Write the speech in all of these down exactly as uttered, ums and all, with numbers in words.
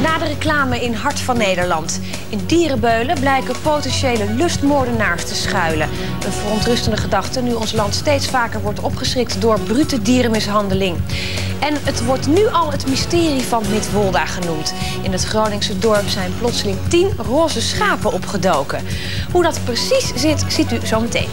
Na de reclame in Hart van Nederland. In Dierenbeulen blijken potentiële lustmoordenaars te schuilen. Een verontrustende gedachte nu ons land steeds vaker wordt opgeschrikt door brute dierenmishandeling. En het wordt nu al het mysterie van Midwolda genoemd. In het Groningse dorp zijn plotseling tien roze schapen opgedoken. Hoe dat precies zit, ziet u zo meteen.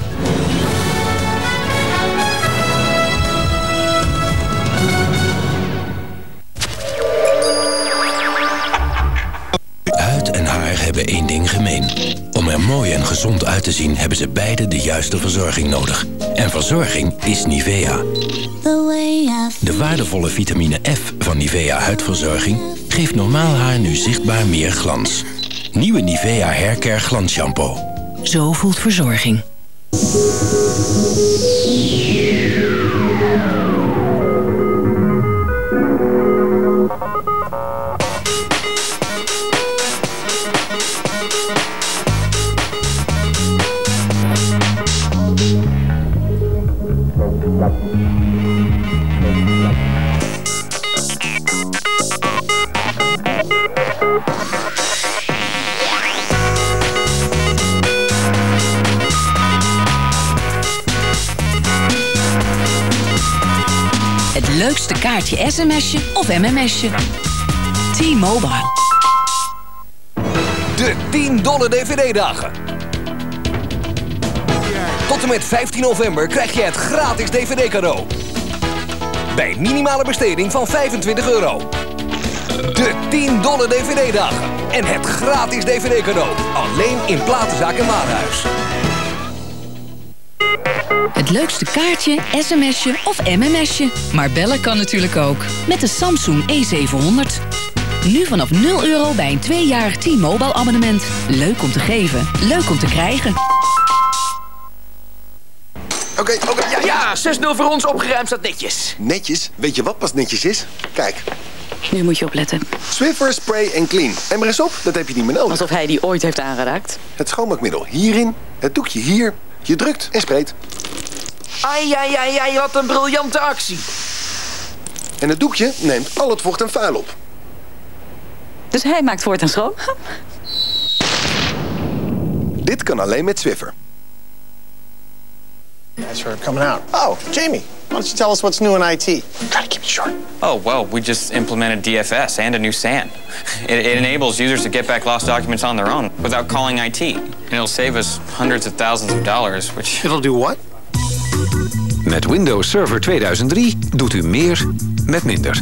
Huid en haar hebben één ding gemeen. Om er mooi en gezond uit te zien hebben ze beide de juiste verzorging nodig. En verzorging is Nivea. De waardevolle vitamine F van Nivea huidverzorging geeft normaal haar nu zichtbaar meer glans. Nieuwe Nivea Haircare Glans Shampoo. Zo voelt verzorging. Het leukste kaartje sms'je of mms'je. T-Mobile. De tien dollar D V D-dagen. Tot en met vijftien november krijg je het gratis D V D-cadeau. Bij minimale besteding van vijfentwintig euro. De tien dollar D V D-dagen. En het gratis D V D-cadeau. Alleen in Platenzaak en Warenhuis. Het leukste kaartje, sms'je of mms'je. Maar bellen kan natuurlijk ook. Met de Samsung E zevenhonderd. Nu vanaf nul euro bij een tweejarig T-Mobile abonnement. Leuk om te geven, leuk om te krijgen. Oké, okay, oké, okay, ja, ja, zes nul voor ons, opgeruimd staat netjes. Netjes? Weet je wat pas netjes is? Kijk. Nu moet je opletten. Swiffer Spray and Clean. En maar eens op, dat heb je niet meer nodig. Alsof hij die ooit heeft aangeraakt. Het schoonmaakmiddel hierin, het doekje hier. Je drukt en spreekt. Ai, ai, ai, ai, wat een briljante actie. En het doekje neemt al het vocht en vuil op. Dus hij maakt voortaan schoon? Dit kan alleen met Swiffer. Thanks for coming out. Oh, Jamie, why don't you tell us what's new in I T? Try to keep it short. Oh, well, we just implemented D F S and a new S A N. It, it enables users to get back lost documents on their own without calling I T. And it'll save us hundreds of thousands of dollars, which... It'll do what? Met Windows Server tweeduizend drie doet u meer met minder.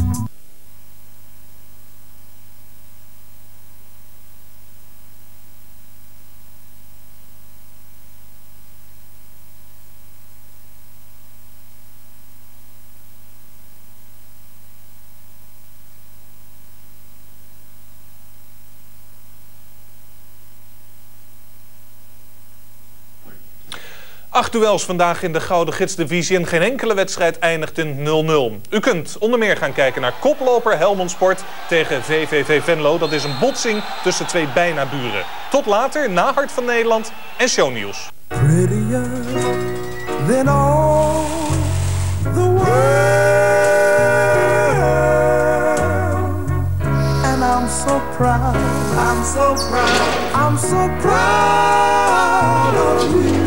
Acht duels vandaag in de Gouden Gidsdivisie en geen enkele wedstrijd eindigt in nul nul. U kunt onder meer gaan kijken naar koploper Helmond Sport tegen V V V Venlo. Dat is een botsing tussen twee bijna buren. Tot later, na Hart van Nederland en Shownieuws. Prettier than all the world. And I'm so proud, I'm so proud, I'm so proud of you.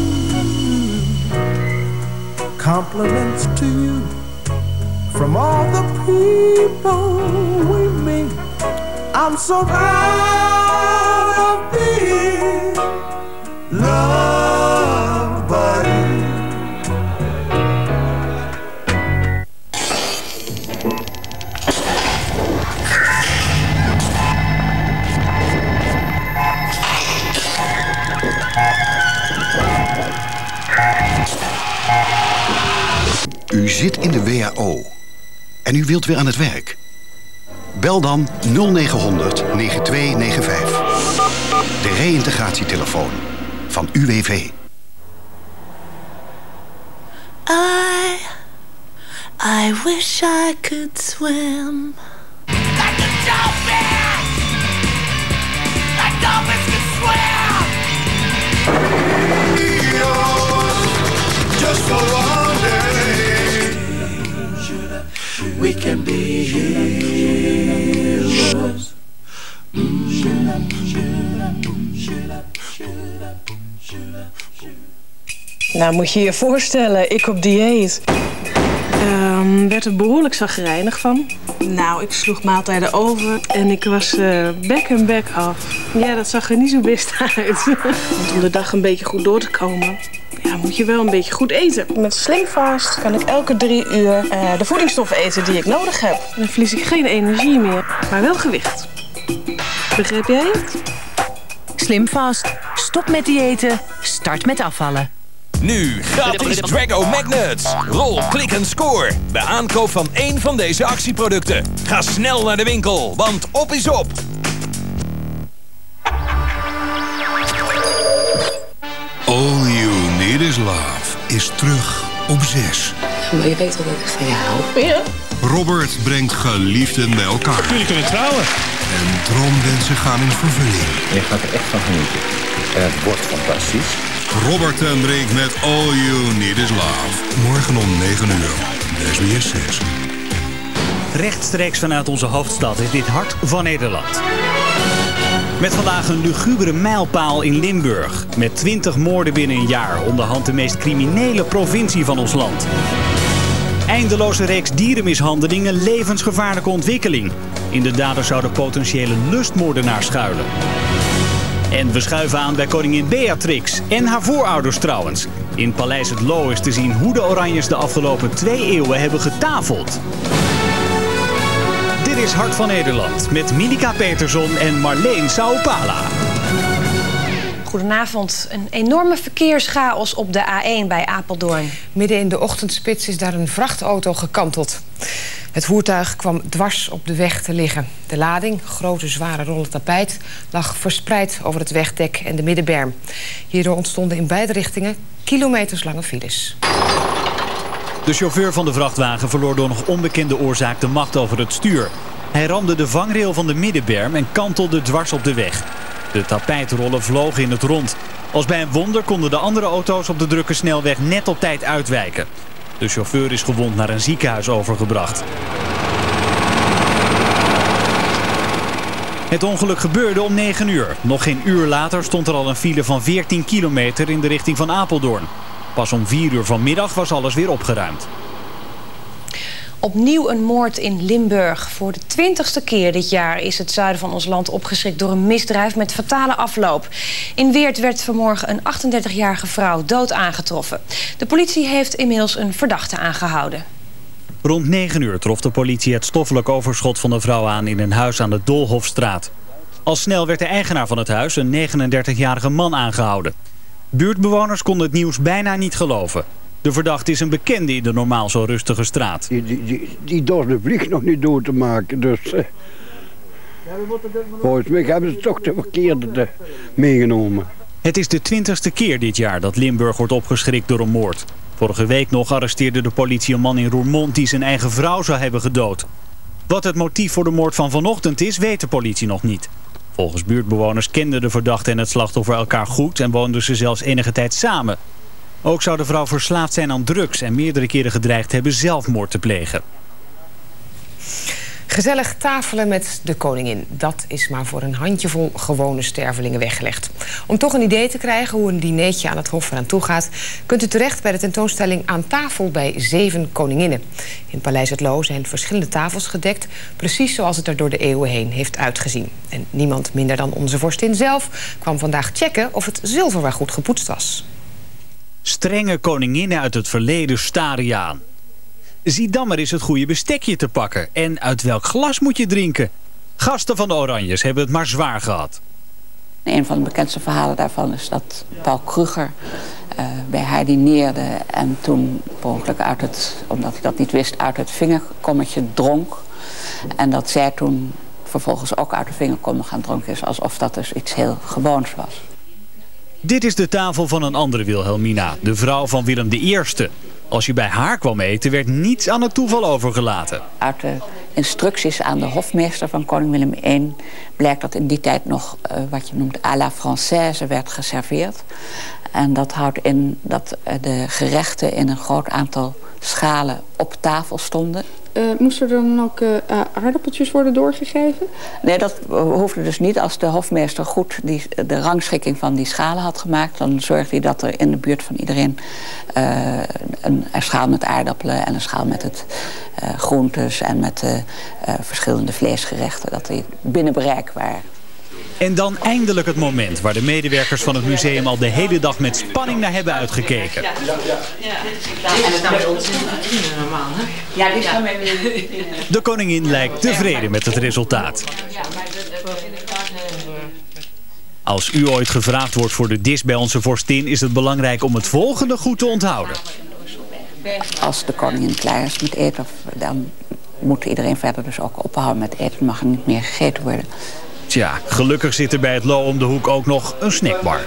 Compliments to you from all the people we meet. I'm so proud of being loved by you. U zit in de W A O en u wilt weer aan het werk. Bel dan nul negen honderd negen twee negen vijf. De reïntegratietelefoon van U W V. I, I wish I could swim. Like the dolphins! Like dolphins can swim! Just for one day, we can be heroes. Nou, moet je je voorstellen, ik op dieet. Um, werd er behoorlijk zagrijnig van. Nou, ik sloeg maaltijden over en ik was uh, bek en bek af. Ja, dat zag er niet zo best uit. Want om de dag een beetje goed door te komen, ja, moet je wel een beetje goed eten. Met Slimfast kan ik elke drie uur uh, de voedingsstoffen eten die ik nodig heb. En dan verlies ik geen energie meer, maar wel gewicht. Begrijp jij het? Slimfast. Stop met diëten. Start met afvallen. Nu gratis Drago Magnets. Rol, klik en score bij aankoop van één van deze actieproducten. Ga snel naar de winkel, want op is op. All You Need Is Love is terug op zes. Maar je weet wel dat ik van je hou. Ja. Robert brengt geliefden bij elkaar. Jullie kunnen trouwen. En droomwensen gaan in vervulling. Je gaat er echt van genieten. En het wordt fantastisch. Robert en Brink met All You Need Is Love. Morgen om negen uur. S B S zes. Rechtstreeks vanuit onze hoofdstad is dit Hart van Nederland. Met vandaag een lugubere mijlpaal in Limburg. Met twintig moorden binnen een jaar. Onderhand de meest criminele provincie van ons land. Eindeloze reeks dierenmishandelingen, levensgevaarlijke ontwikkeling. In de daders zouden potentiële lustmoordenaars schuilen. En we schuiven aan bij koningin Beatrix en haar voorouders trouwens. In Paleis het Loo is te zien hoe de Oranjes de afgelopen twee eeuwen hebben getafeld. Dit is Hart van Nederland met Minika Peterson en Marleen Saupala. Goedenavond. Een enorme verkeerschaos op de A één bij Apeldoorn. Midden in de ochtendspits is daar een vrachtauto gekanteld. Het voertuig kwam dwars op de weg te liggen. De lading, grote zware rollen tapijt, lag verspreid over het wegdek en de middenberm. Hierdoor ontstonden in beide richtingen kilometerslange files. De chauffeur van de vrachtwagen verloor door nog onbekende oorzaak de macht over het stuur. Hij ramde de vangrail van de middenberm en kantelde dwars op de weg. De tapijtrollen vlogen in het rond. Als bij een wonder konden de andere auto's op de drukke snelweg net op tijd uitwijken. De chauffeur is gewond naar een ziekenhuis overgebracht. Het ongeluk gebeurde om negen uur. Nog geen uur later stond er al een file van veertien kilometer in de richting van Apeldoorn. Pas om vier uur vanmiddag was alles weer opgeruimd. Opnieuw een moord in Limburg. Voor de twintigste keer dit jaar is het zuiden van ons land opgeschrikt door een misdrijf met fatale afloop. In Weert werd vanmorgen een achtendertigjarige vrouw dood aangetroffen. De politie heeft inmiddels een verdachte aangehouden. Rond negen uur trof de politie het stoffelijk overschot van de vrouw aan in een huis aan de Doolhofstraat. Al snel werd de eigenaar van het huis, een negenendertigjarige man, aangehouden. Buurtbewoners konden het nieuws bijna niet geloven. De verdachte is een bekende in de normaal zo rustige straat. Die, die, die, die door de vlieg nog niet door te maken, dus... Uh, volgens mij hebben ze toch de verkeerde de, meegenomen. Het is de twintigste keer dit jaar dat Limburg wordt opgeschrikt door een moord. Vorige week nog arresteerde de politie een man in Roermond die zijn eigen vrouw zou hebben gedood. Wat het motief voor de moord van vanochtend is, weet de politie nog niet. Volgens buurtbewoners kenden de verdachte en het slachtoffer elkaar goed en woonden ze zelfs enige tijd samen. Ook zou de vrouw verslaafd zijn aan drugs en meerdere keren gedreigd hebben zelfmoord te plegen. Gezellig tafelen met de koningin. Dat is maar voor een handjevol gewone stervelingen weggelegd. Om toch een idee te krijgen hoe een dinertje aan het hof eraan toe gaat, kunt u terecht bij de tentoonstelling Aan tafel bij zeven koninginnen. In Paleis het Loo zijn verschillende tafels gedekt, precies zoals het er door de eeuwen heen heeft uitgezien. En niemand minder dan onze vorstin zelf kwam vandaag checken of het zilverware goed gepoetst was. Strenge koninginnen uit het verleden staren je aan. Zie dan maar eens het goede bestekje te pakken. En uit welk glas moet je drinken? Gasten van de Oranjes hebben het maar zwaar gehad. Een van de bekendste verhalen daarvan is dat Paul Kruger uh, bij haar dineerde en toen per ongeluk uit het, omdat hij dat niet wist, uit het vingerkommetje dronk. En dat zij toen vervolgens ook uit de vingerkom gaan dronken is, alsof dat dus iets heel gewoons was. Dit is de tafel van een andere Wilhelmina, de vrouw van Willem de Eerste. Als je bij haar kwam eten, werd niets aan het toeval overgelaten. Uit de instructies aan de hofmeester van koning Willem de Eerste blijkt dat in die tijd nog uh, wat je noemt à la Française werd geserveerd. En dat houdt in dat uh, de gerechten in een groot aantal schalen op tafel stonden. Uh, moesten er dan ook uh, aardappeltjes worden doorgegeven? Nee, dat hoefde dus niet. Als de hofmeester goed die, de rangschikking van die schalen had gemaakt, dan zorgde hij dat er in de buurt van iedereen uh, een, een schaal met aardappelen en een schaal met het uh, groentes en met uh, uh, verschillende vleesgerechten, dat die binnen bereik waren. En dan eindelijk het moment waar de medewerkers van het museum al de hele dag met spanning naar hebben uitgekeken. Ja, ja, ja. En het nou ons normaal, hè? Ja, die gaan wij weer. De koningin lijkt tevreden met het resultaat. Als u ooit gevraagd wordt voor de dis bij onze vorstin, is het belangrijk om het volgende goed te onthouden. Als de koningin klaar is met eten, dan moet iedereen verder dus ook ophouden met eten. Dan mag er niet meer gegeten worden. Tja, gelukkig zit er bij het Lo om de hoek ook nog een snackbar.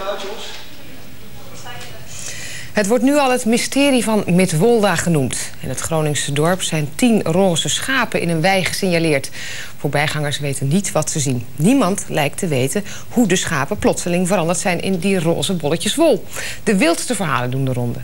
Het wordt nu al het mysterie van Midwolda genoemd. In het Groningse dorp zijn tien roze schapen in een wei gesignaleerd. Voorbijgangers weten niet wat ze zien. Niemand lijkt te weten hoe de schapen plotseling veranderd zijn in die roze bolletjes wol. De wildste verhalen doen de ronde.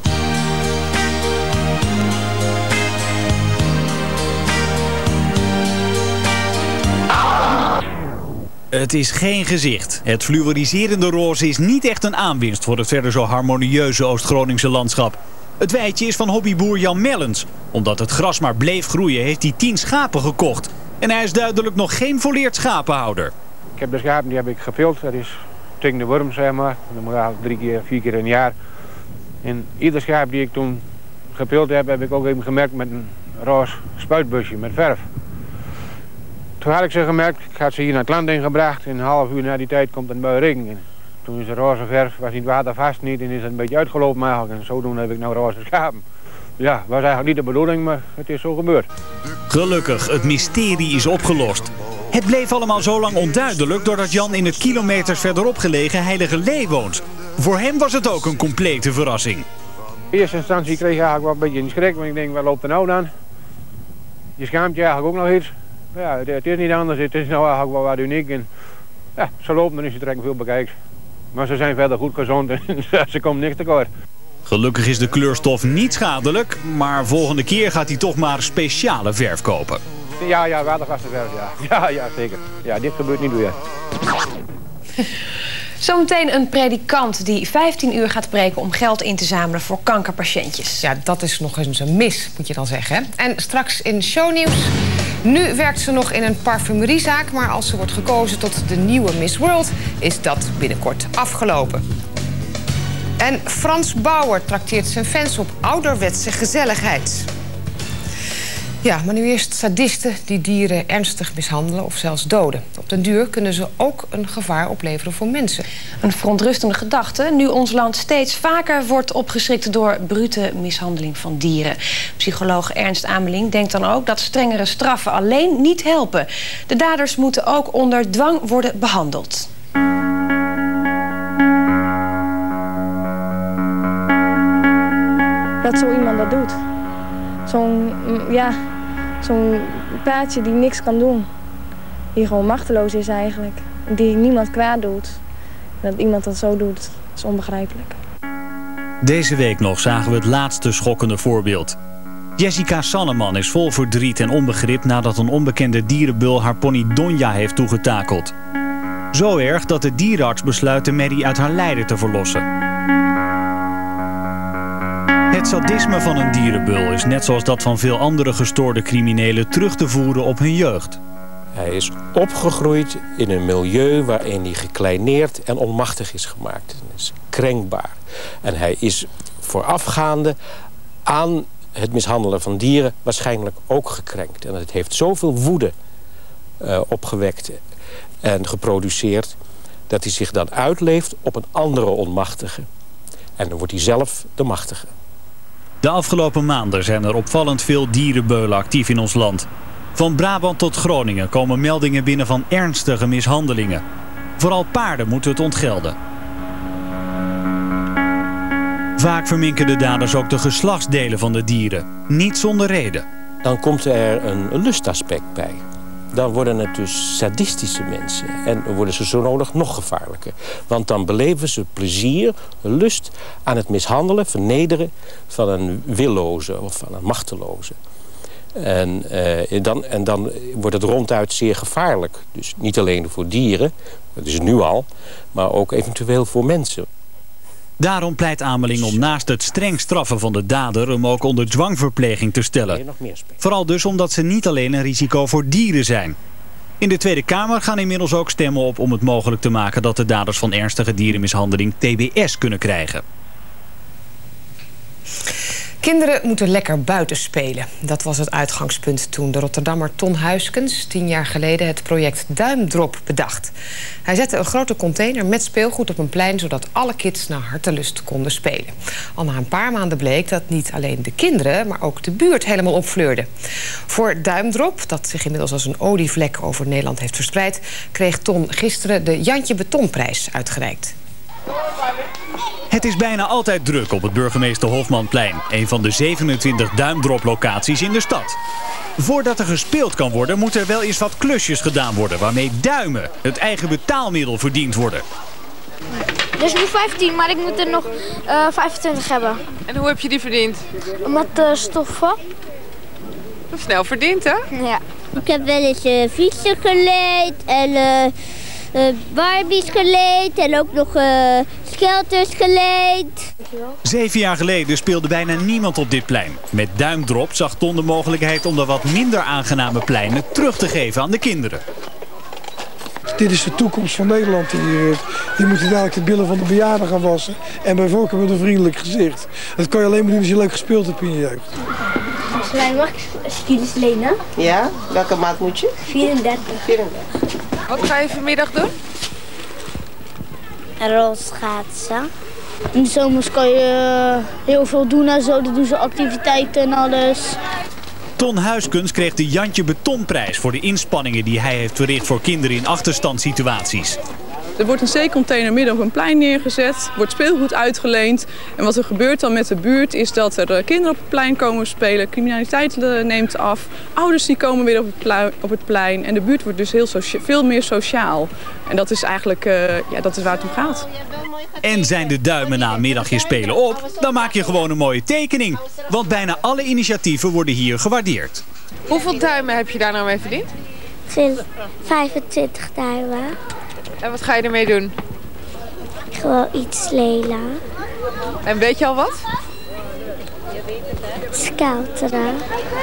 Het is geen gezicht. Het fluoriserende roze is niet echt een aanwinst voor het verder zo harmonieuze Oost-Groningse landschap. Het weidje is van hobbyboer Jan Mellens. Omdat het gras maar bleef groeien heeft hij tien schapen gekocht. En hij is duidelijk nog geen volleerd schapenhouder. Ik heb de schapen die heb ik gevild. Dat is tegen de worm, zeg maar. Dat moet eigenlijk drie keer, vier keer in een jaar. En ieder schaap die ik toen gevild heb, heb ik ook even gemerkt met een roze spuitbusje met verf. Toen had ik ze gemerkt, ik had ze hier naar het land ingebracht. En een half uur na die tijd komt een bui regen in. Toen is de roze verf, was niet watervast niet en is het een beetje uitgelopen eigenlijk. En zodoende heb ik nou roze schapen. Ja, was eigenlijk niet de bedoeling, maar het is zo gebeurd. Gelukkig, het mysterie is opgelost. Het bleef allemaal zo lang onduidelijk doordat Jan in het kilometers verderop gelegen Heilige Lee woont. Voor hem was het ook een complete verrassing. In eerste instantie kreeg ik eigenlijk wel een beetje een schrik, want ik denk, wat loopt er nou dan? Je schaamt je eigenlijk ook nog iets. Ja, het, het is niet anders, het is nou eigenlijk wel wat uniek. En, ja, ze lopen er niet, ze trekken veel bekijks. Maar ze zijn verder goed gezond en ze komen niks tekort. Gelukkig is de kleurstof niet schadelijk, maar volgende keer gaat hij toch maar speciale verf kopen. Ja, ja, watervaste verf, ja. Ja, ja, zeker. Ja, dit gebeurt niet weer. Zometeen een predikant die vijftien uur gaat preken om geld in te zamelen voor kankerpatiëntjes. Ja, dat is nog eens een mis, moet je dan zeggen. Hè? En straks in shownieuws. Nu werkt ze nog in een parfumeriezaak, maar als ze wordt gekozen tot de nieuwe Miss World, is dat binnenkort afgelopen. En Frans Bauer trakteert zijn fans op ouderwetse gezelligheid. Ja, maar nu eerst sadisten die dieren ernstig mishandelen of zelfs doden. Op den duur kunnen ze ook een gevaar opleveren voor mensen. Een verontrustende gedachte, nu ons land steeds vaker wordt opgeschrikt door brute mishandeling van dieren. Psycholoog Ernst Ameling denkt dan ook dat strengere straffen alleen niet helpen. De daders moeten ook onder dwang worden behandeld. Dat zo iemand dat doet. Zo'n, ja, zo'n paardje die niks kan doen. Die gewoon machteloos is eigenlijk. Die niemand kwaad doet. En dat iemand dat zo doet, is onbegrijpelijk. Deze week nog zagen we het laatste schokkende voorbeeld. Jessica Sanneman is vol verdriet en onbegrip nadat een onbekende dierenbul haar pony Donja heeft toegetakeld. Zo erg dat de dierenarts besluit de merrie uit haar lijden te verlossen. Het sadisme van een dierenbul is net zoals dat van veel andere gestoorde criminelen terug te voeren op hun jeugd. Hij is opgegroeid in een milieu waarin hij gekleineerd en onmachtig is gemaakt. Hij is krenkbaar. En hij is voorafgaande aan het mishandelen van dieren waarschijnlijk ook gekrenkt. En het heeft zoveel woede uh, opgewekt en geproduceerd dat hij zich dan uitleeft op een andere onmachtige. En dan wordt hij zelf de machtige. De afgelopen maanden zijn er opvallend veel dierenbeulen actief in ons land. Van Brabant tot Groningen komen meldingen binnen van ernstige mishandelingen. Vooral paarden moeten het ontgelden. Vaak verminken de daders ook de geslachtsdelen van de dieren. Niet zonder reden. Dan komt er een lustaspect bij. Dan worden het dus sadistische mensen. En dan worden ze zo nodig nog gevaarlijker. Want dan beleven ze plezier, lust aan het mishandelen, vernederen van een willoze of van een machteloze. En, uh, dan, en dan wordt het ronduit zeer gevaarlijk. Dus niet alleen voor dieren, dat is het nu al, maar ook eventueel voor mensen. Daarom pleit Ameling om naast het streng straffen van de dader hem ook onder dwangverpleging te stellen. Vooral dus omdat ze niet alleen een risico voor dieren zijn. In de Tweede Kamer gaan inmiddels ook stemmen op om het mogelijk te maken dat de daders van ernstige dierenmishandeling T B S kunnen krijgen. Kinderen moeten lekker buiten spelen. Dat was het uitgangspunt toen de Rotterdammer Ton Huiskens tien jaar geleden het project Duimdrop bedacht. Hij zette een grote container met speelgoed op een plein, zodat alle kids naar hartelust konden spelen. Al na een paar maanden bleek dat niet alleen de kinderen, maar ook de buurt helemaal opfleurde. Voor Duimdrop, dat zich inmiddels als een olievlek over Nederland heeft verspreid, kreeg Ton gisteren de Jantje Betonprijs uitgereikt. Het is bijna altijd druk op het Burgemeester Hofmanplein, een van de zevenentwintig duimdroplocaties in de stad. Voordat er gespeeld kan worden, moet er wel eens wat klusjes gedaan worden, waarmee duimen, het eigen betaalmiddel, verdiend worden. Dus nu vijftien, maar ik moet er nog uh, vijfentwintig hebben. En hoe heb je die verdiend? Met uh, stoffen. Snel verdiend, hè? Ja. Ik heb wel eens uh, fietsen geleid en uh, uh, Barbies geleid en ook nog uh, skelters geleid. Zeven jaar geleden speelde bijna niemand op dit plein. Met Duimdrop zag Ton de mogelijkheid om de wat minder aangename pleinen terug te geven aan de kinderen. Dit is de toekomst van Nederland die hier heeft. Die moeten dadelijk de billen van de bejaarden gaan wassen. En bij voorkeur met een vriendelijk gezicht. Dat kan je alleen maar doen als je leuk gespeeld hebt in je jeugd. Slijn, mag ik skis lenen? Ja, welke maat moet je? vierendertig. vierendertig. Wat ga je vanmiddag doen? Rolschaatsen. In de zomers kan je heel veel doen en zo. Dan doen ze activiteiten en alles. Ton Huiskens kreeg de Jantje Betonprijs voor de inspanningen die hij heeft verricht voor kinderen in achterstandssituaties. Er wordt een zeecontainer midden op een plein neergezet, wordt speelgoed uitgeleend. En wat er gebeurt dan met de buurt is dat er kinderen op het plein komen spelen, criminaliteit neemt af, ouders die komen weer op het plein, op het plein en de buurt wordt dus heel veel meer sociaal. En dat is eigenlijk uh, ja, dat is waar het om gaat. En zijn de duimen na een middagje spelen op, dan maak je gewoon een mooie tekening. Want bijna alle initiatieven worden hier gewaardeerd. Hoeveel duimen heb je daar nou mee verdiend? vijfentwintig duimen. En wat ga je ermee doen? Gewoon iets lelen. En weet je al wat? Skelteren.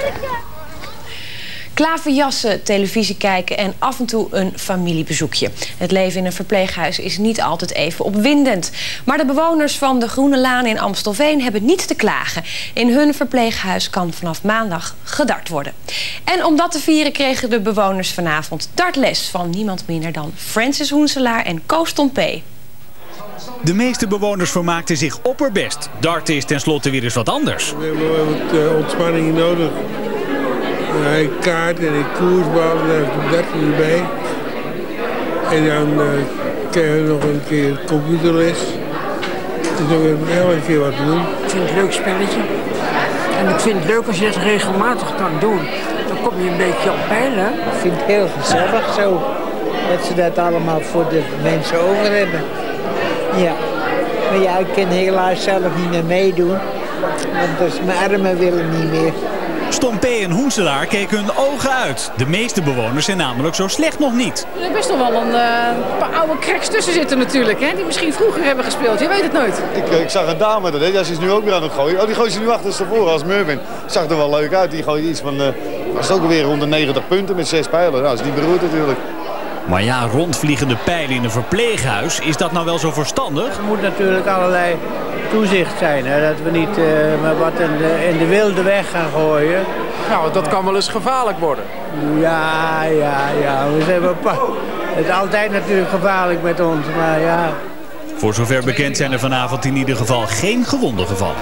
Klaverjassen, televisie kijken en af en toe een familiebezoekje. Het leven in een verpleeghuis is niet altijd even opwindend. Maar de bewoners van de Groene Laan in Amstelveen hebben niets te klagen. In hun verpleeghuis kan vanaf maandag gedart worden. En om dat te vieren kregen de bewoners vanavond dartles van niemand minder dan Francis Hoenselaar en Koos Tompé. De meeste bewoners vermaakten zich opperbest. Darten is tenslotte weer eens wat anders. We hebben wat uh, ontspanning nodig. Uh, ik kaart en ik koersbal, daar heb ik darten erbij. En dan uh, krijgen we nog een keer computerles. Dus dan hebben we elke keer wat te doen. Ik vind het een leuk spelletje. En ik vind het leuk als je het regelmatig kan doen. Dan kom je een beetje op peilen. Ik vind het heel gezellig zo. Dat ze dat allemaal voor de mensen over hebben. Ja. Maar ja, ik kan helaas zelf niet meer meedoen. Want dus mijn armen willen niet meer. Stompé en Hoenselaar keken hun ogen uit. De meeste bewoners zijn namelijk zo slecht nog niet. Er is best nog wel een uh, paar oude cracks tussen zitten natuurlijk, hè? Die misschien vroeger hebben gespeeld. Je weet het nooit. Ik, ik zag een dame, dat is nu ook weer aan het gooien. Oh, die gooit ze nu achter tevoren als Mervin. Zag er wel leuk uit. Die gooit iets van, uh, was het ook weer rond de negentig punten met zes pijlen. Nou, dat is niet beroerd natuurlijk. Maar ja, rondvliegende pijlen in een verpleeghuis, is dat nou wel zo verstandig? Er moet natuurlijk allerlei toezicht zijn, hè? Dat we niet uh, maar wat in de, in de wilde weg gaan gooien. Nou, dat kan wel eens gevaarlijk worden. Ja, ja, ja. We zijn bepaald. Het is altijd natuurlijk gevaarlijk met ons, maar ja. Voor zover bekend zijn er vanavond in ieder geval geen gewonden gevallen.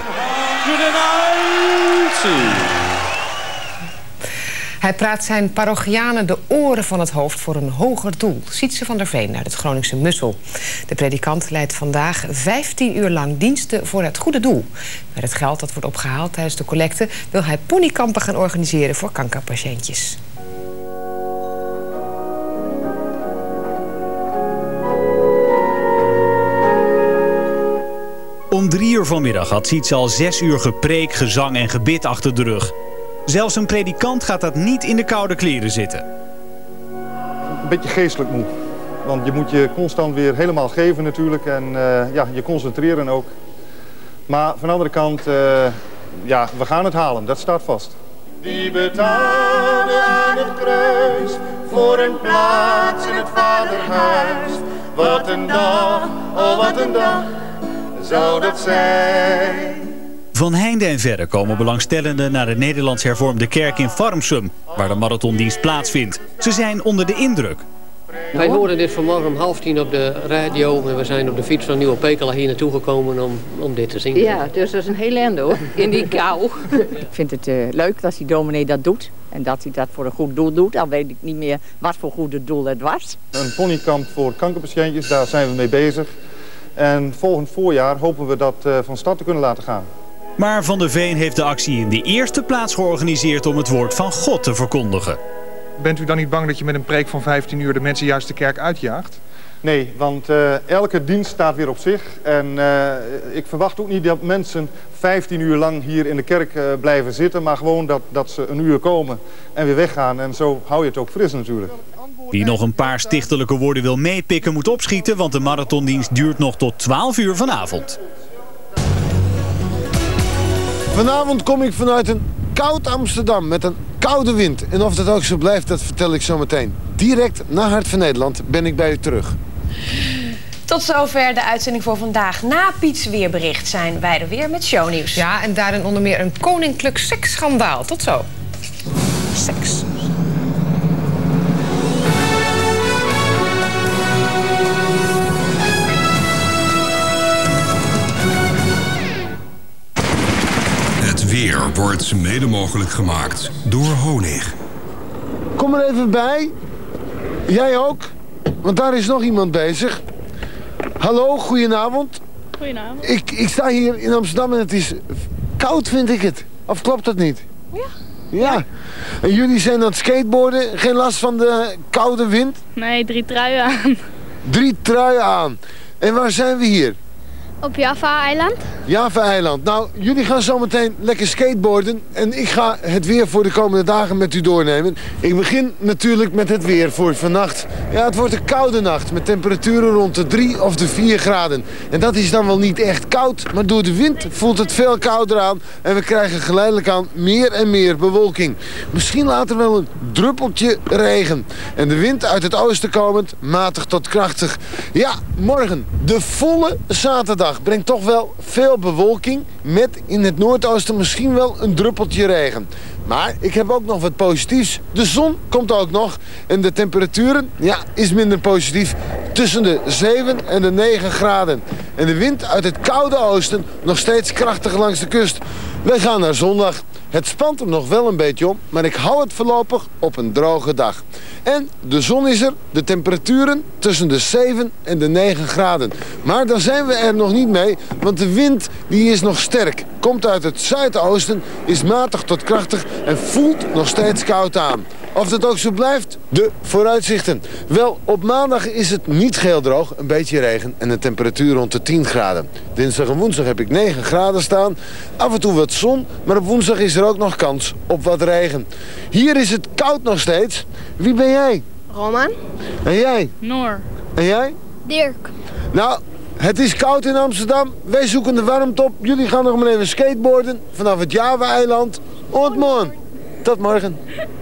Hij praat zijn parochianen de oren van het hoofd voor een hoger doel. Sietse van der Veen uit het Groningse Mussel. De predikant leidt vandaag vijftien uur lang diensten voor het goede doel. Met het geld dat wordt opgehaald tijdens de collecte wil hij ponykampen gaan organiseren voor kankerpatiëntjes. Om drie uur vanmiddag had Sietse al zes uur gepreek, gezang en gebid achter de rug. Zelfs een predikant gaat dat niet in de koude kleren zitten. Een beetje geestelijk moe. Want je moet je constant weer helemaal geven natuurlijk. En uh, ja, je concentreren ook. Maar van de andere kant, uh, ja, we gaan het halen. Dat staat vast. Die betaalde aan het kruis voor een plaats in het vaderhuis. Wat een dag, oh wat een dag zou dat zijn. Van heinde en verre komen belangstellenden naar de Nederlands Hervormde Kerk in Farmsum, waar de marathondienst plaatsvindt. Ze zijn onder de indruk. Wij hoorden dit vanmorgen om half tien op de radio en we zijn op de fiets van Nieuwe Pekela hier naartoe gekomen om, om dit te zien. Ja, dus dat is een heel ende hoor, in die kou. Ik vind het uh, leuk dat die dominee dat doet en dat hij dat voor een goed doel doet. Al weet ik niet meer wat voor goed doel het was. Een ponykamp voor kankerpatiëntjes, daar zijn we mee bezig. En volgend voorjaar hopen we dat uh, van start te kunnen laten gaan. Maar Van der Veen heeft de actie in de eerste plaats georganiseerd om het woord van God te verkondigen. Bent u dan niet bang dat je met een preek van vijftien uur de mensen juist de kerk uitjaagt? Nee, want uh, elke dienst staat weer op zich. En uh, ik verwacht ook niet dat mensen vijftien uur lang hier in de kerk uh, blijven zitten. Maar gewoon dat, dat ze een uur komen en weer weggaan. En zo hou je het ook fris natuurlijk. Wie nog een paar stichtelijke woorden wil meepikken moet opschieten. Want de marathondienst duurt nog tot twaalf uur vanavond. Vanavond kom ik vanuit een koud Amsterdam met een koude wind. En of dat ook zo blijft, dat vertel ik zo meteen. Direct na Hart van Nederland ben ik bij u terug. Tot zover de uitzending voor vandaag. Na Piets weerbericht zijn wij er weer met shownieuws. Ja, en daarin onder meer een koninklijk seksschandaal. Tot zo. Seks. Het weer wordt mede mogelijk gemaakt door Honig. Kom er even bij. Jij ook. Want daar is nog iemand bezig. Hallo, goedenavond. Goedenavond. Ik, ik sta hier in Amsterdam en het is koud, vind ik het. Of klopt dat niet? Ja. Ja. En jullie zijn aan het skateboarden. Geen last van de koude wind? Nee, drie truien aan. Drie truien aan. En waar zijn we hier? Op Java-eiland. Java-eiland. Nou, jullie gaan zo meteen lekker skateboarden. En ik ga het weer voor de komende dagen met u doornemen. Ik begin natuurlijk met het weer voor vannacht. Ja, het wordt een koude nacht met temperaturen rond de drie of de vier graden. En dat is dan wel niet echt koud, maar door de wind voelt het veel kouder aan. En we krijgen geleidelijk aan meer en meer bewolking. Misschien later wel een druppeltje regen. En de wind uit het oosten komend, matig tot krachtig. Ja, morgen, de volle zaterdag, brengt toch wel veel bewolking met in het noordoosten misschien wel een druppeltje regen. Maar ik heb ook nog wat positiefs. De zon komt ook nog en de temperaturen, ja, is minder positief. Tussen de zeven en de negen graden. En de wind uit het koude oosten nog steeds krachtig langs de kust. Wij gaan naar zondag. Het spant er nog wel een beetje om, maar ik hou het voorlopig op een droge dag. En de zon is er, de temperaturen tussen de zeven en de negen graden. Maar daar zijn we er nog niet mee, want de wind die is nog sterk. Komt uit het zuidoosten, is matig tot krachtig en voelt nog steeds koud aan. Of dat ook zo blijft, de vooruitzichten. Wel, op maandag is het niet geheel droog, een beetje regen en een temperatuur rond de tien graden. Dinsdag en woensdag heb ik negen graden staan. Af en toe wat zon, maar op woensdag is er ook nog kans op wat regen. Hier is het koud nog steeds. Wie ben jij? Roman. En jij? Noor. En jij? Dirk. Nou, het is koud in Amsterdam. Wij zoeken de warmte op. Jullie gaan nog maar even skateboarden vanaf het Java-eiland. Tot morgen. Tot morgen.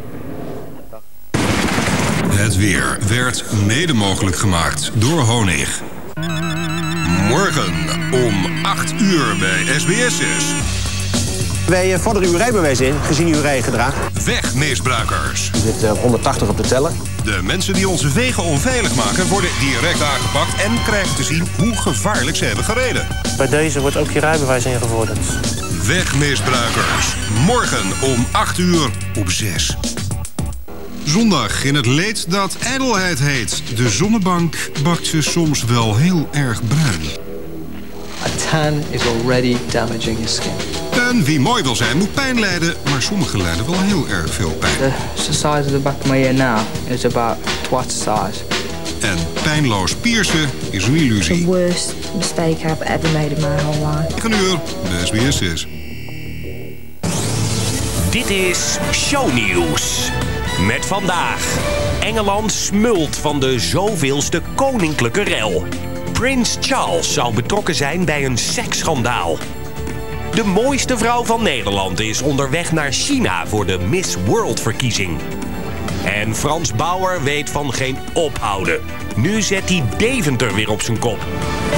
Het weer werd mede mogelijk gemaakt door Honig. Morgen om acht uur bij S B S zes. Wij vorderen uw rijbewijs in, gezien uw rijgedrag. Wegmisbruikers. U zit honderdtachtig op de teller. De mensen die onze wegen onveilig maken worden direct aangepakt en krijgen te zien hoe gevaarlijk ze hebben gereden. Bij deze wordt ook je rijbewijs ingevorderd. Wegmisbruikers. Morgen om acht uur op zes. Zondag in het leed dat ijdelheid heet. De zonnebank bakt ze soms wel heel erg bruin. A tan is already damaging your skin. En wie mooi wil zijn moet pijn lijden, maar sommigen lijden wel heel erg veel pijn. The size of the back of my ear now is about twice the size. En pijnloos piercen is een illusie. The worst mistake I've ever made in my whole life. negen uur, bij S B S zes. Dit is Shownieuws. Met vandaag. Engeland smult van de zoveelste koninklijke rel. Prins Charles zou betrokken zijn bij een seksschandaal. De mooiste vrouw van Nederland is onderweg naar China voor de Miss World-verkiezing. En Frans Bauer weet van geen ophouden. Nu zet hij Deventer weer op zijn kop.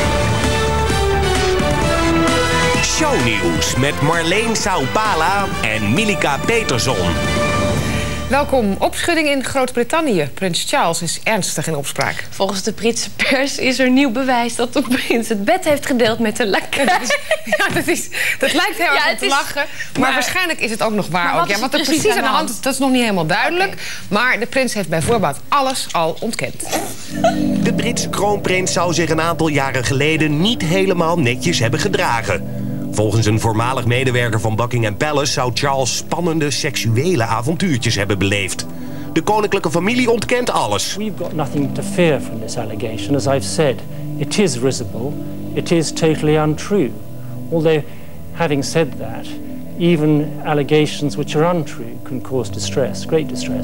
Shownieuws met Marleen Saupala en Milika Peterson. Welkom. Opschudding in Groot-Brittannië. Prins Charles is ernstig in opspraak. Volgens de Britse pers is er nieuw bewijs dat de prins het bed heeft gedeeld met de lakai. Ja, dat, is, ja, dat, is, dat lijkt heel erg ja, om te is, lachen. Maar, maar waarschijnlijk is het ook nog waar. Ook. Ja, wat er precies aan de hand is, dat is nog niet helemaal duidelijk. Okay. Maar de prins heeft bij voorbaat alles al ontkend. De Britse kroonprins zou zich een aantal jaren geleden niet helemaal netjes hebben gedragen. Volgens een voormalig medewerker van Buckingham Palace zou Charles spannende seksuele avontuurtjes hebben beleefd. De koninklijke familie ontkent alles. We've got nothing to fear from this allegation. As I've said, it is risible, it is totally untrue. Although, having said that, even allegations which are untrue can cause distress, great distress.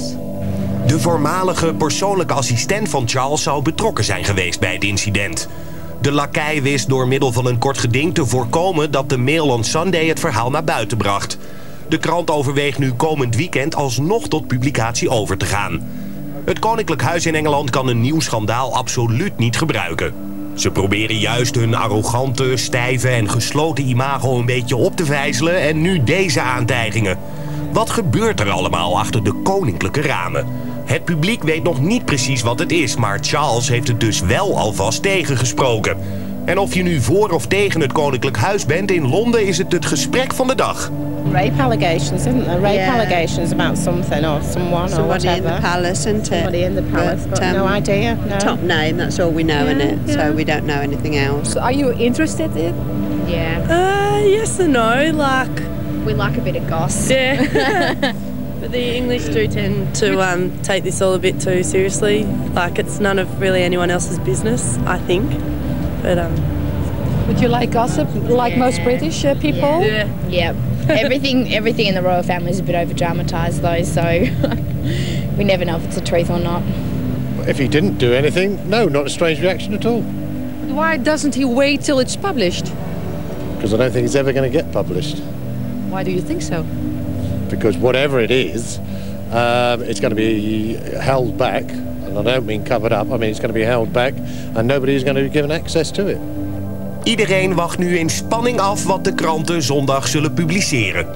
De voormalige persoonlijke assistent van Charles zou betrokken zijn geweest bij het incident. De lakai wist door middel van een kort geding te voorkomen dat de Mail on Sunday het verhaal naar buiten bracht. De krant overweegt nu komend weekend alsnog tot publicatie over te gaan. Het Koninklijk Huis in Engeland kan een nieuw schandaal absoluut niet gebruiken. Ze proberen juist hun arrogante, stijve en gesloten imago een beetje op te vijzelen en nu deze aantijgingen. Wat gebeurt er allemaal achter de koninklijke ramen? Het publiek weet nog niet precies wat het is, maar Charles heeft het dus wel alvast tegengesproken. En of je nu voor of tegen het Koninklijk Huis bent, in Londen is het het gesprek van de dag. Rape allegations, isn't there? Rape yeah. allegations about something or someone Somebody or whatever. in the palace, isn't it? Somebody in the palace, but, but um, no idea. No. Top name, that's all we know, yeah, in it. Yeah. So we don't know anything else. So are you interested in? Yeah. Uh, yes and no, like... We like a bit of goss. Yeah. But the English do tend to um, take this all a bit too seriously. Like, it's none of really anyone else's business, I think. But um, would you like gossip, like yeah. most British uh, people? Yeah. Yeah. everything, everything in the royal family is a bit over dramatised, though. So we never know if it's the truth or not. If he didn't do anything, no, not a strange reaction at all. Why doesn't he wait till it's published? Because I don't think it's ever going to get published. Why do you think so? Because whatever it is, um, it's going to be held back. And I don't mean covered up, I mean it's going to be held back. And nobody is going to be given access to it. Iedereen wacht nu in spanning af wat de kranten zondag zullen publiceren.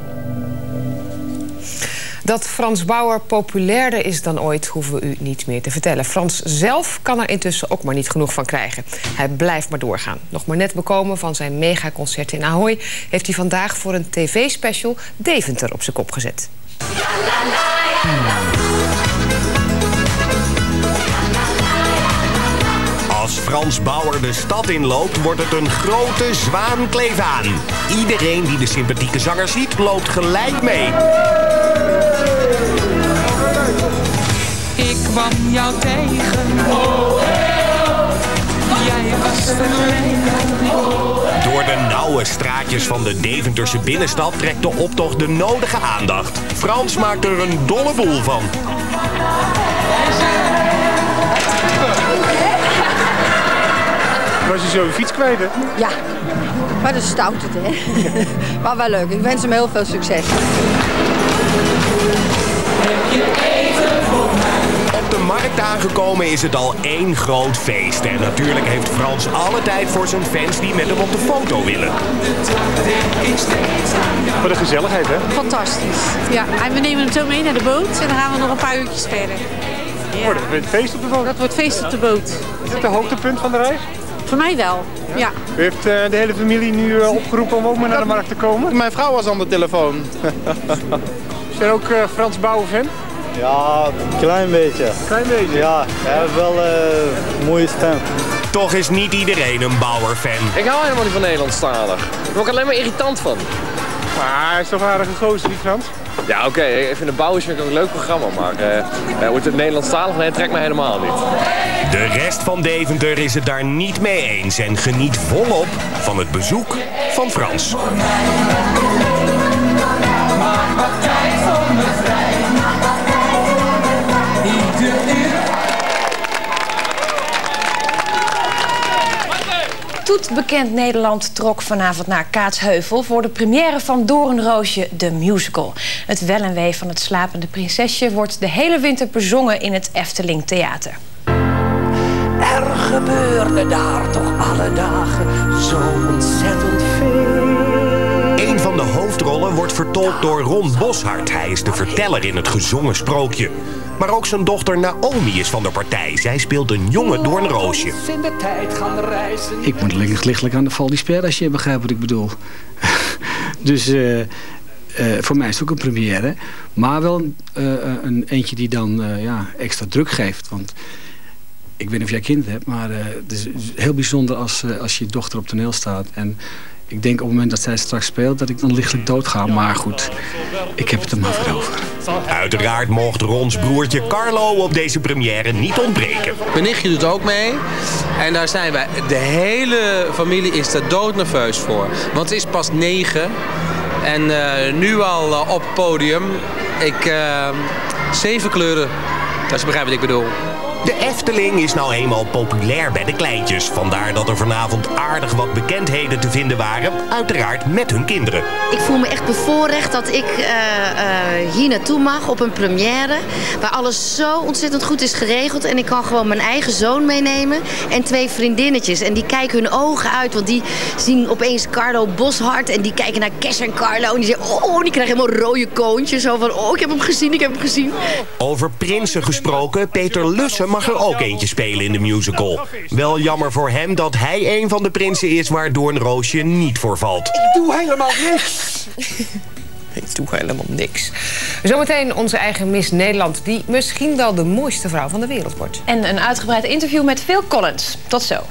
Dat Frans Bauer populairder is dan ooit, hoeven we u niet meer te vertellen. Frans zelf kan er intussen ook maar niet genoeg van krijgen. Hij blijft maar doorgaan. Nog maar net bekomen van zijn megaconcert in Ahoy heeft hij vandaag voor een tv-special Deventer op zijn kop gezet. Als Frans Bauer de stad inloopt, wordt het een grote zwaankleef aan. Iedereen die de sympathieke zanger ziet, loopt gelijk mee. Ik kwam jou tegen, oh, jij was verlegen. Door de nauwe straatjes van de Deventerse binnenstad trekt de optocht de nodige aandacht. Frans maakt er een dolle boel van. Was je zo je fiets kwijt, hè? Ja, maar dat is stout het, hè. Maar wel leuk. Ik wens hem heel veel succes. Op de markt aangekomen is het al één groot feest. En natuurlijk heeft Frans alle tijd voor zijn fans die met hem op de foto willen. Wat een gezelligheid, hè? Fantastisch. Ja, en we nemen hem zo mee naar de boot en dan gaan we nog een paar uurtjes verder. Ja. Oh, dat wordt feest op de boot? Dat wordt feest op de boot. Is het het hoogtepunt van de reis? Voor mij wel, ja. ja. U heeft uh, de hele familie nu uh, opgeroepen om ook maar naar de markt te komen? Mijn vrouw was aan de telefoon. Is jij ook uh, Frans Bauer fan? Ja, een klein beetje. Klein beetje? Ja, hij heeft wel uh, een mooie stem. Toch is niet iedereen een Bauer-fan. Ik hou helemaal niet van Nederlandstalig. Daar word ik alleen maar irritant van. Maar hij is toch een aardige gozer, die Frans? Ja, oké. Okay. Ik vind de Bauer vind ik ook een leuk programma. Maar uh, wordt het Nederlandstalig? Nee, trekt mij helemaal niet. De rest van Deventer is het daar niet mee eens en geniet volop van het bezoek van Frans. Toetbekend Nederland trok vanavond naar Kaatsheuvel voor de première van Doornroosje, de musical. Het wel en wee van het slapende prinsesje wordt de hele winter bezongen in het Efteling Theater. Er gebeurde daar toch alle dagen zo ontzettend veel. Een van de hoofdrollen wordt vertolkt door Ron Boshart. Hij is de verteller in het gezongen sprookje. Maar ook zijn dochter Naomi is van de partij. Zij speelt een jonge Doornroosje. In de tijd gaan reizen. Ik moet licht, lichtelijk aan de Val d'Isper als je begrijpt wat ik bedoel. Dus uh, uh, voor mij is het ook een première. Maar wel uh, een eentje die dan uh, ja, extra druk geeft. Want ik weet niet of jij kind hebt, maar uh, het is heel bijzonder als, uh, als je dochter op toneel staat. En ik denk op het moment dat zij straks speelt dat ik dan lichtelijk doodga. Maar goed, ik heb het er maar voor over. Uiteraard mocht Rons broertje Carlo op deze première niet ontbreken. Mijn nichtje doet ook mee. En daar zijn wij. De hele familie is er doodnerveus voor. Want het is pas negen. En uh, nu al uh, op het podium. Ik, uh, zeven kleuren. Dat is begrijp wat ik bedoel. De Efteling is nou eenmaal populair bij de kleintjes. Vandaar dat er vanavond aardig wat bekendheden te vinden waren. Uiteraard met hun kinderen. Ik voel me echt bevoorrecht dat ik uh, uh, hier naartoe mag op een première. Waar alles zo ontzettend goed is geregeld. En ik kan gewoon mijn eigen zoon meenemen. En twee vriendinnetjes. En die kijken hun ogen uit. Want die zien opeens Carlo Boshart. En die kijken naar Kes en Carlo. En die zeggen, oh, die krijgen helemaal rode koontjes. Zo van, oh, ik heb hem gezien, ik heb hem gezien. Over prinsen gesproken, Peter Lussen mag er ook eentje spelen in de musical. Wel jammer voor hem dat hij een van de prinsen is waar Doornroosje niet voor valt. Ik doe helemaal niks. Ik doe helemaal niks. Zometeen onze eigen Miss Nederland, die misschien wel de mooiste vrouw van de wereld wordt. En een uitgebreid interview met Phil Collins. Tot zo.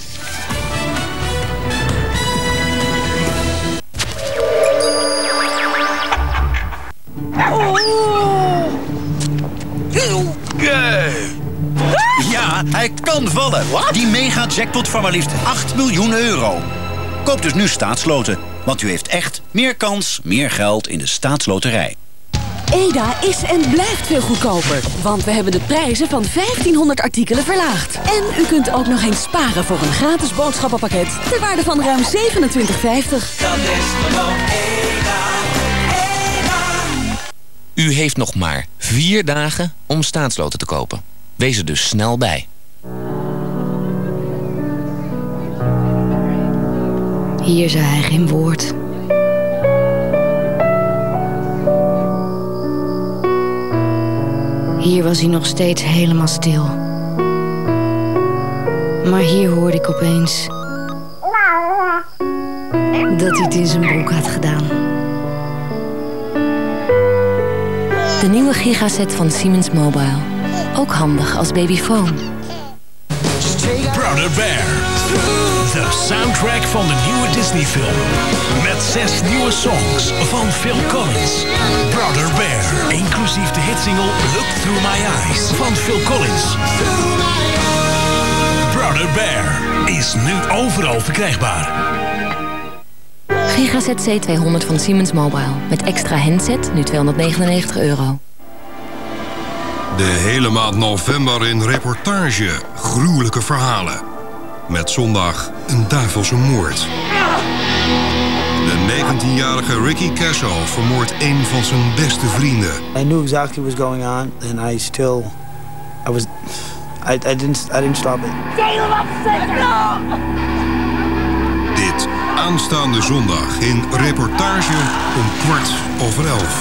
Ja, hij kan vallen. What? Die mega-jackpot van maar liefst acht miljoen euro. Koop dus nu Staatsloten, want u heeft echt meer kans, meer geld in de Staatsloterij. E D A is en blijft veel goedkoper, want we hebben de prijzen van vijftienhonderd artikelen verlaagd. En u kunt ook nog eens sparen voor een gratis boodschappenpakket ter waarde van ruim zevenentwintig vijftig. Dat is gewoon E D A. E D A. U heeft nog maar vier dagen om Staatsloten te kopen. Wees er dus snel bij. Hier zei hij geen woord. Hier was hij nog steeds helemaal stil. Maar hier hoorde ik opeens dat hij het in zijn broek had gedaan. De nieuwe gigaset van Siemens Mobile. Ook handig als babyfoon. Brother Bear. De soundtrack van de nieuwe Disney-film. Met zes nieuwe songs van Phil Collins. Brother Bear. Inclusief de hitsingle Look Through My Eyes van Phil Collins. Brother Bear is nu overal verkrijgbaar. Gigaset C tweehonderd van Siemens Mobile. Met extra handset, nu tweehonderdnegenennegentig euro. De hele maand november in reportage. Gruwelijke verhalen. Met zondag een duivelse moord. De negentienjarige Ricky Casso vermoordt een van zijn beste vrienden. I knew exactly what was going on and I still I was I, I didn't I didn't stop it. Dit aanstaande zondag in reportage om kwart over elf.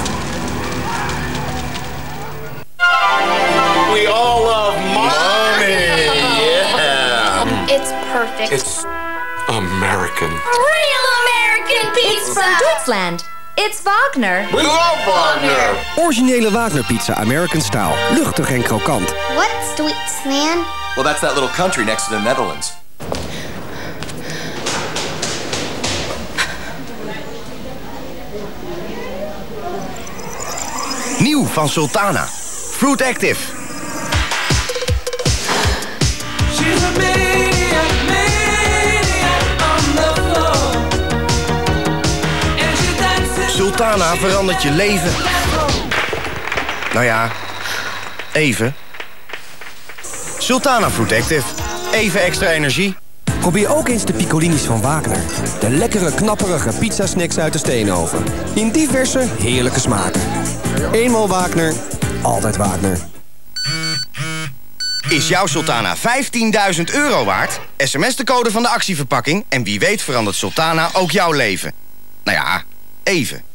We all love money. Yeah. It's perfect. It's American. Real American pizza. It's from Deutschland. It's Wagner. We love Wagner. Originele Wagner pizza, American style. Luchtig en krokant. What's Deutsch, man? Well, that's that little country next to the Netherlands. Nieuw van Sultana. Fruit Active. Sultana verandert je leven. Nou ja, even. Sultana Fruit Active. Even extra energie. Probeer ook eens de piccolinis van Wagner. De lekkere, knapperige pizzasnacks uit de steenoven. In diverse, heerlijke smaken. Eenmaal Wagner, altijd Wagner. Is jouw Sultana vijftienduizend euro waard? S M S de code van de actieverpakking en wie weet verandert Sultana ook jouw leven. Nou ja, even.